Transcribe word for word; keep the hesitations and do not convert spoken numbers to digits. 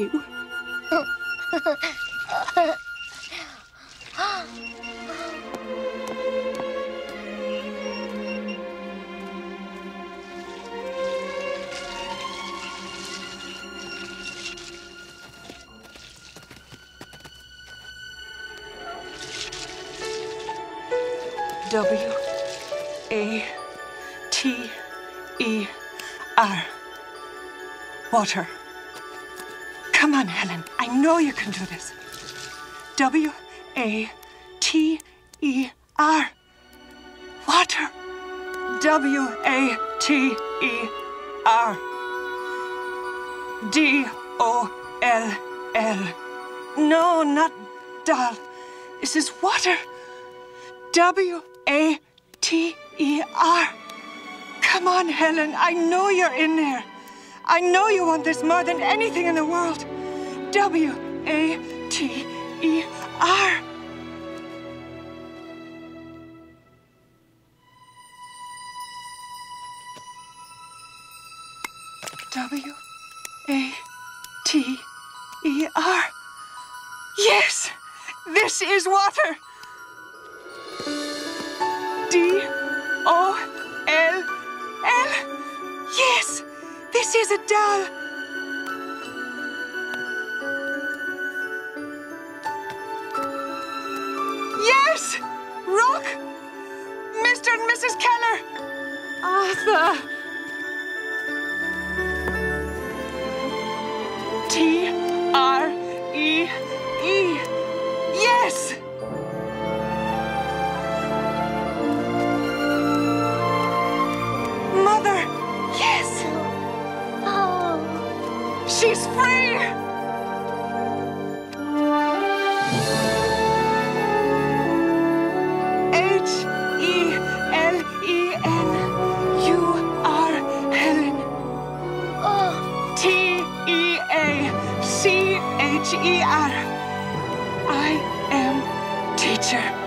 you. W A T E R. Water. Come on, Helen. I know you can do this. W A T E R. Water. W A T E R. D O L L. No, not doll. This is water. W A T E R. Come on, Helen. I know you're in there. I know you want this more than anything in the world. W A T E R. W A T E R. Yes! This is water! D O L L. Yes! This is a doll. Yes! Rock! Mister and Missus Keller! Arthur! T R E E. Yes! Mother! Yes! Oh. She's free! H E L E N. You are Helen. Oh. T E A C H E R. I am teacher.